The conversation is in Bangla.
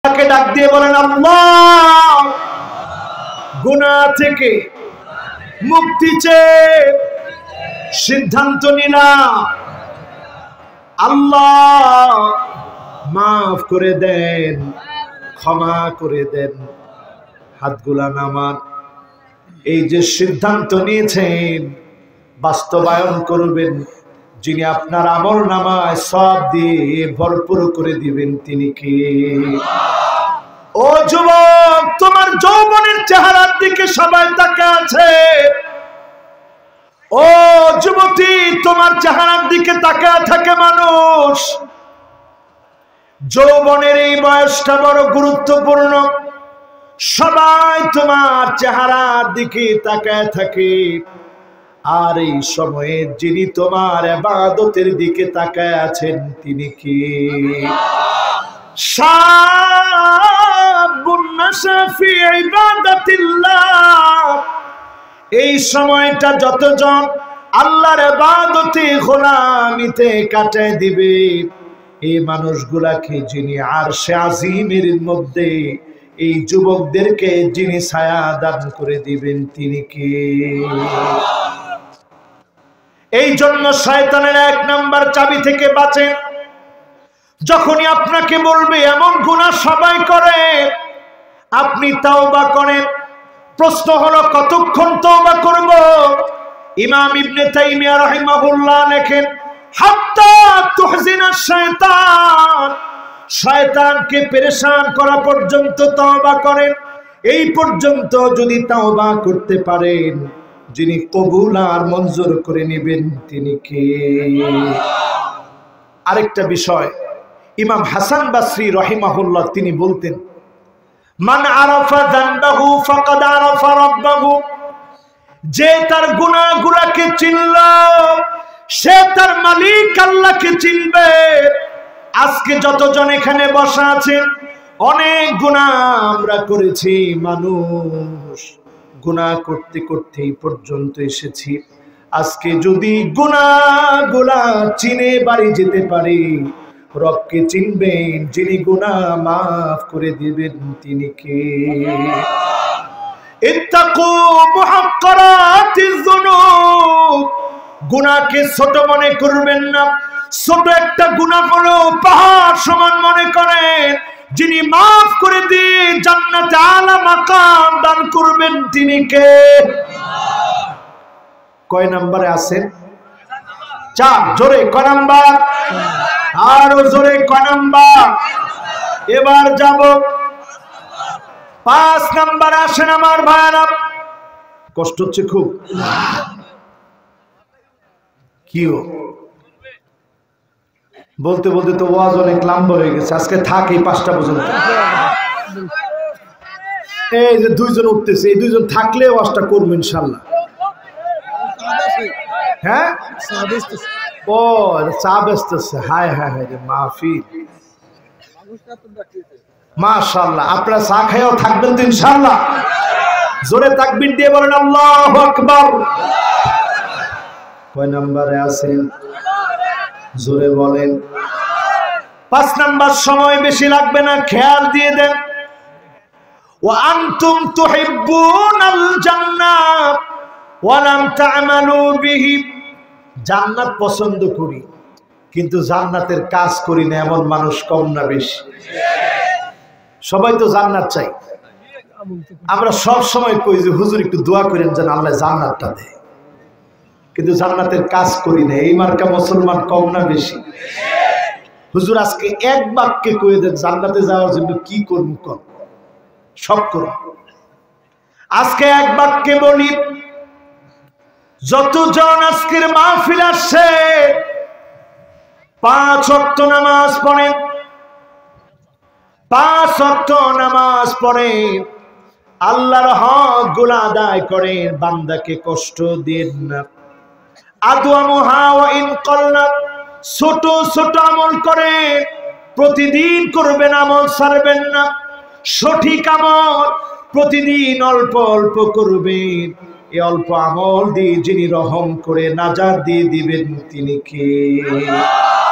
তাকে ডাক দিয়ে বলেন, আল্লাহ, গুনাহ থেকে মুক্তি চেয়ে সিদ্ধান্ত নিলাম, আল্লাহ মাফ করে দেন, ক্ষমা করে দেন। হাতগুলা নামান। এই যে সিদ্ধান্ত নিয়েছেন বাস্তবায়ন করবেন, যিনি আপনার আমলনামায় সওয়াব দিয়ে ভরপুর করে দিবেন, তিনি কে? ও যুবক, তোমার যৌবনের চেহারার দিকে সবাই তাকিয়ে আছে। ও যুবতী, তোমার চেহারার দিকে তাকিয়ে থাকে মানুষ। যৌবনের এই বয়সটা বড় গুরুত্বপূর্ণ। সবাই তোমার চেহারার দিকে তাকায় থাকে, আর এই সময়ে যিনি তোমার ইবাদতের দিকে তাকায় আছেন, তিনি কি? শাবুন নাশা ফি ইবাদাতিল্লাহ। এই সময়টা যতজন আল্লাহর ইবাদতে গোলামিতে কাটায় দিবে, এই মানুষগুলাকে যিনি আরশে আজিমের মধ্যে এই যুবকদেরকে যিনি ছায়া দান করে দিবেন, তিনি কে? এই জন্য শয়তানের 1 নাম্বার চাবি থেকে বাঁচেন। যখনই আপনাকে বলবে এমন গুনাহ সবাই করে, আপনি তাওবা করেন। প্রশ্ন হলো কতক্ষণ তওবা করব? ইমাম ইবনে তাইমিয়া রাহিমাহুল্লাহ লেখেন, হাত্তা তুহজিনা শায়তান, শয়তানকে পেরেশান করা পর্যন্ত তওবা করেন। এই পর্যন্ত যদি তওবা করতে পারেন, যিনি কবুল আর মঞ্জুর করে নেবেন, তিনি কে? আরেকটা বিষয়, ইমাম হাসান বসরি রাহিমাহুল্লাহ তিনি বলতেন, মান আরাফা যানবাহু ফাকাদ আরাফা রাব্বাহু। যে তার গুনাহগুলোকে চিনল, সে তার মালিক আল্লাহকে চিনবে। আজকে যতজন এখানে বসা আছেন, অনেক গুনাহ আমরা করেছি। মানুষ গুনাহ করতে করতে এই পর্যন্ত এসেছি। আজকে যদি গুনাহগুলা চিনে বাড়ি যেতে পারি, রবকে চিনবেন, যিনি গুনাহ মাফ করে দিবেন, তিনি কে? ইত্তাকু মুহাক্কারাতিজ যুনুব। গুনাহকে ছোট মনে করবেন না। ছোট একটা গুনাহ হলো পাহাড় সমান মনে করেন। যিনি মাফ করে দিয়ে জান্নাতে আলা মাকাম দান করবেন, তিনি কে? কয় নম্বরে আছেন? 4। জোরে কয় নাম্বার? আরো জোরে কয় নাম্বার? এবার যাব 5 নাম্বার। আসেন আমার ভাইরা। কষ্ট হচ্ছে খুব? কিও বলতে বলতে তো ওয়াজ অনেক লম্বা হয়ে গেছে। আজকে থাক এই 5টা পর্যন্ত। এই যে 2 জন উঠতেছে, এই 2 জন থাকলে ওয়াজটা করবো ইনশাল্লাহ। হ্যাঁ, ও চা বেচতেছে। হায় হায় হায় রে মাহফিল, মাশাআল্লাহ। আপনারা চা খেয়েও থাকবেন তো ইনশাল্লাহ? জোরে তাকবীর দিয়ে বলেন আল্লাহু আকবার। কয় নম্বরে আছেন? জোরে বলেন। 5 নাম্বার। সময় বেশি লাগবে না, খেয়াল দিয়ে দেন। ওয়া আনতুম তুহিব্বুনাল জান্নাহ ওয়া লাম তা'মালু বিহি। জান্নাত পছন্দ করি, কিন্তু জান্নাতের কাজ করি না, এমন মানুষ কম না বেশি? সবাই তো জান্নাত চাই। আমরা সব সময় কই যে হুজুর একটু দোয়া করেন যেন আল্লাহ জান্নাতটা দেয়, কিন্তু জান্নাতের কাজ করি না। এই মার্কা মুসলমান কম না বেশি? হুজুর আজকে এক বাক্যে কয়ে দেন জান্নাতে যাওয়ার জন্য কি করব? কর, সব করব। আজকে এক বাক্যে বলি, যতজন আজকের মাহফিল আসছে 5 ওয়াক্ত নামাজ পড়েন, 5 ওয়াক্ত নামাজ পড়েন, আল্লাহর হক গুলা আদায় করেন, বান্দাকে কষ্ট দেন না। আদওয়ামুহা ওয়া ইন ক্বাল্লা। ছোট ছোট আমল করে প্রতিদিন করবেন, আমল ছাড়বেন না। সঠিক আমল প্রতিদিন অল্প অল্প করবেন। এই অল্প আমল দিয়ে যিনি রহম করে নাজাত দিয়ে দিবেন, তিনি কে?